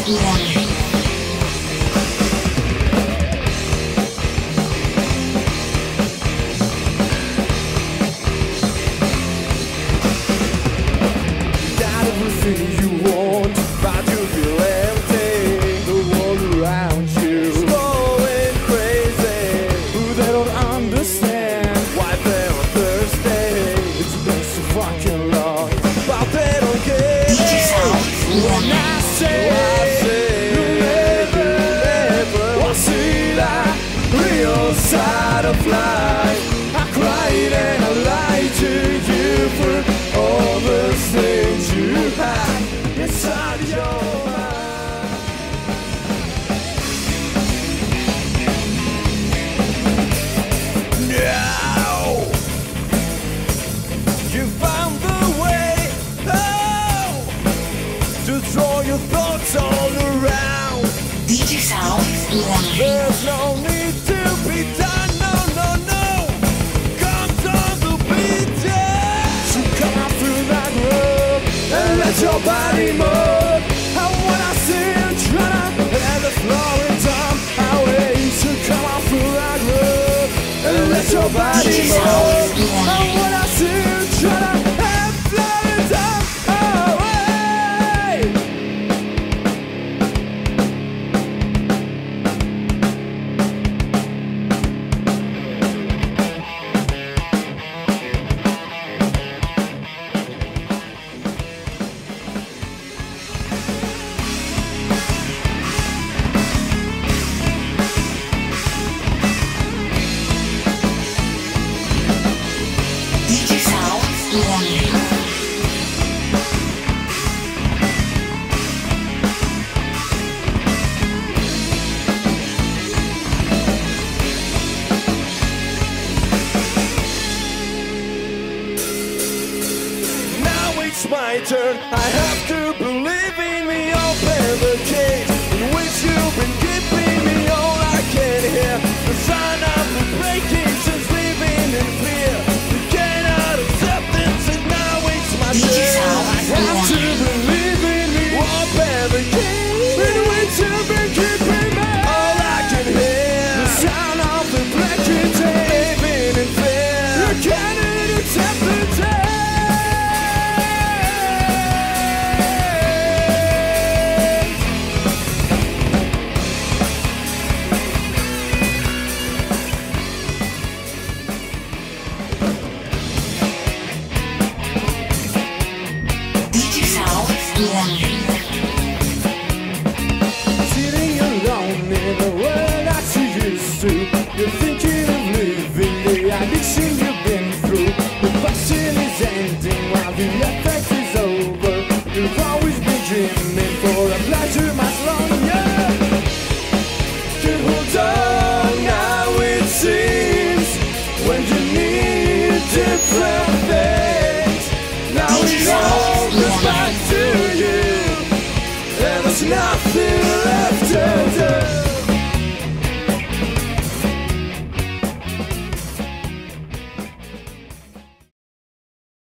Got everything you want, but you feel empty. The world around you is going crazy. They don't understand why they're thirsty. It's been so fucking long, but they don't get it. When I say you'll never see that real side of life. I cried and I lied to you for all the things you had inside your mind. Now you found the way, oh, to throw your thoughts all around. DJ Sound. There's no need to be done, no, no, no. Comes on the beat, yeah. So come out through that road and let your body move. I wanna see you tryna and the floor in time. I wait to come out through that road and let your body move. I wanna see you tryna and the floor in time. DJ Sound. Now it's my turn. I have to believe in me. Open the cage in which you've been keeping me. All I can hear the sound of the breaking since living in fear. You cannot accept this, and now it's my DJ turn. Sound. I have to believe in me. Open the cage in which you've been keeping me. All I can hear the sound of the breaking chain. Living in fear. You cannot accept the day. DJ Sound. Sitting alone in the world that you used to. You're thinking of leaving the addiction you've been through. The passion is ending while the effect is over. You've always been dreaming for a pleasure much longer. You hold on now it seems when you need different things. Now it all comes back to you. And there's nothing left to